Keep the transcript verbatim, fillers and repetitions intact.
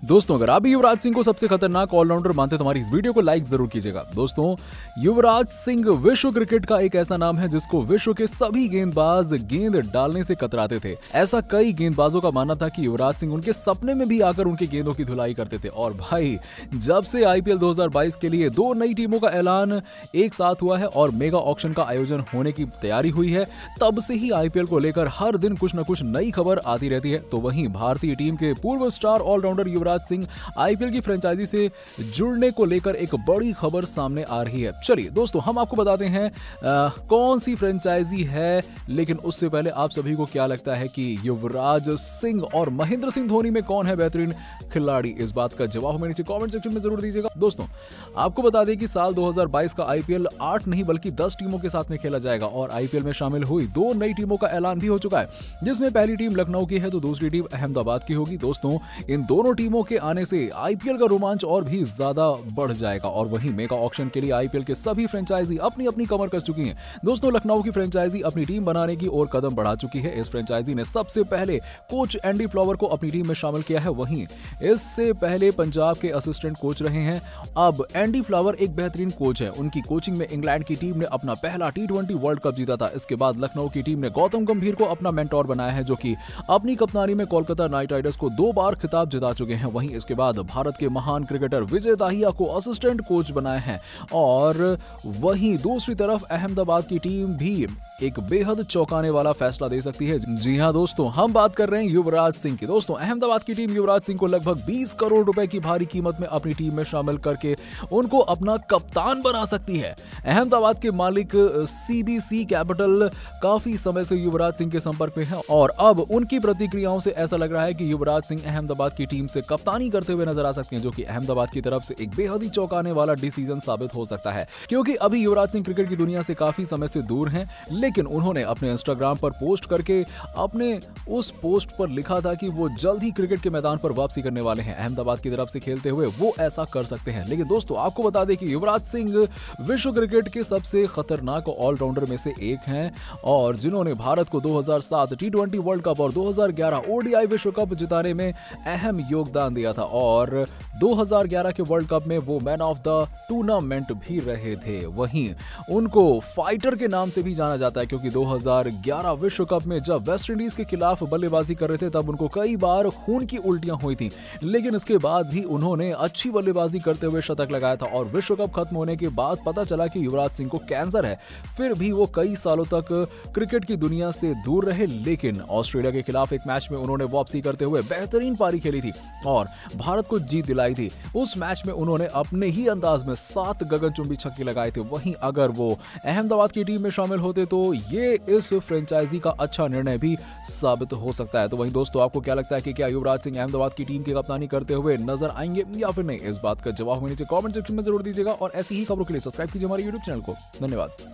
दोस्तों अगर आप भी युवराज सिंह को सबसे खतरनाक ऑलराउंडर मानते हैं तो हमारी इस वीडियो को लाइक जरूर कीजिएगा। दोस्तों युवराज सिंह विश्व क्रिकेट का एक ऐसा नाम है जिसको विश्व के सभी गेंदबाज गेंद डालने से कतराते थे। ऐसा कई गेंदबाजों का मानना था कि युवराज सिंह उनके सपने में भी आकर उनके गेंदों की धुलाई करते थे। और भाई जब से आईपीएल दो हज़ार बाईस के लिए दो नई टीमों का ऐलान एक साथ हुआ है और मेगा ऑक्शन का आयोजन होने की तैयारी हुई है, तब से ही आईपीएल को लेकर हर दिन कुछ न कुछ नई खबर आती रहती है। तो वहीं भारतीय टीम के पूर्व star allrounder Yuvraj Singh IPL की फ्रेंचाइजी से जुड़ने को लेकर एक बड़ी खबर सामने आ रही है। चलिए दोस्तों हम आपको बताते हैं आ, कौन सी फ्रेंचाइजी है, लेकिन उससे पहले आप सभी को क्या लगता है कि युवराज सिंह और महेंद्र सिंह धोनी में कौन है बेहतरीन खिलाड़ी? इस बात का जवाब हमें नीचे कमेंट सेक्शन में जरूर दीजिएगा। दोस्तों आपको बता दें कि साल दो हज़ार बाईस का आईपीएल आठ नहीं बल्कि दस टीमों के साथ में खेला जाएगा और आईपीएल में शामिल हुई दो नई टीमों का ऐलान भी हो चुका है, जिसमें पहली टीम लखनऊ की है तो दूसरी टीम अहमदाबाद की होगी। दोस्तों इन दोनों टीमों के आने से आईपीएल का रोमांच और भी ज्यादा बढ़ जाएगा और वहीं मेगा ऑक्शन के लिए आईपीएल के सभी फ्रेंचाइजी अपनी अपनी कमर कस चुकी हैं। दोस्तों लखनऊ की फ्रेंचाइजी अपनी टीम बनाने की ओर कदम बढ़ा चुकी है। इस फ्रेंचाइजी ने सबसे पहले कोच एंडी फ्लावर को अपनी टीम में शामिल किया है। वहीं इससे पहले पंजाब के असिस्टेंट कोच रहे हैं। अब एंडी फ्लावर एक बेहतरीन कोच है। उनकी कोचिंग में इंग्लैंड की टीम ने अपना पहला टी ट्वेंटी वर्ल्ड कप जीता था। इसके बाद लखनऊ की टीम ने गौतम गंभीर को अपना मेंटोर बनाया है, जो कि अपनी कप्तानी में कोलकाता नाइट राइडर्स को दो बार खिताब जिता चुके हैं। वहीं इसके बाद भारत के महान क्रिकेटर विजय दाहिया को असिस्टेंट कोच बनाया है और वहीं दूसरी तरफ अहमदाबाद की टीम भी एक बेहद चौंकाने वाला फैसला दे सकती है। जी हां दोस्तों, हम बात कर रहे हैं युवराज सिंह की। दोस्तों अहमदाबाद की टीम युवराज सिंह को लगभग बीस करोड़ रुपए की भारी कीमत में अपनी टीम में शामिल करके उनको अपना कप्तान बना सकती है। अहमदाबाद के मालिक सीबीसी कैपिटल काफी समय से युवराज सिंह के संपर्क में है और अब उनकी प्रतिक्रियाओं से ऐसा लग रहा है कि युवराज सिंह अहमदाबाद की टीम से कप्तानी करते हुए नजर आ सकते हैं, जो कि अहमदाबाद की तरफ से एक बेहद ही चौंकाने वाला डिसीजन साबित हो सकता है। क्योंकि अभी युवराज सिंह क्रिकेट की दुनिया से काफी समय से दूर हैं, लेकिन उन्होंने अपने इंस्टाग्राम पर पोस्ट करके अपने उस पोस्ट पर लिखा था कि वो जल्द ही क्रिकेट के मैदान पर वापसी करने वाले हैं। अहमदाबाद की तरफ से खेलते हुए वो ऐसा कर सकते हैं। लेकिन दोस्तों आपको बता दें कि युवराज सिंह विश्व क्रिकेट के सबसे खतरनाक ऑलराउंडर में से एक हैं और जिन्होंने भारत को दो हज़ार सात टी ट्वेंटी वर्ल्ड कप और दो हज़ार ग्यारह ओडीआई विश्व कप जिताने में अहम योगदान दिया था और दो हज़ार ग्यारह के वर्ल्ड कप में वो मैन ऑफ द टूर्नामेंट भी रहे थे। वहीं उनको फाइटर के नाम से भी जाना जाता है, क्योंकि दो हज़ार ग्यारह विश्व कप में जब वेस्ट इंडीज के खिलाफ बल्लेबाजी कर रहे थे तब उनको कई बार खून की उल्टियां हुई थी, लेकिन इसके बाद भी उन्होंने अच्छी बल्लेबाजी करते हुए शतक लगाया था। और विश्व कप खत्म होने के बाद पता चला कि युवराज सिंह को कैंसर है, फिर भी वो कई सालों तक क्रिकेट की दुनिया से दूर रहे। लेकिन ऑस्ट्रेलिया के खिलाफ एक मैच में उन्होंने वापसी करते हुए बेहतरीन पारी खेली थी और भारत को जीत दिलाई थी। उस मैच में उन्होंने अपने ही अंदाज में सात गगनचुंबी छक्के लगाए थे। वहीं अगर वो अहमदाबाद की टीम में शामिल होते तो ये इस फ्रेंचाइजी का अच्छा निर्णय भी साबित हो सकता है। तो वहीं दोस्तों आपको क्या लगता है कि क्या युवराज सिंह अहमदाबाद की टीम की कप्तानी करते हुए नजर आएंगे या फिर नहीं? इस बात का जवाब हमें नीचे कमेंट सेक्शन में जरूर दीजिएगा और ऐसी ही खबरों के लिए सब्सक्राइब कीजिए हमारे यूट्यूब चैनल को। धन्यवाद।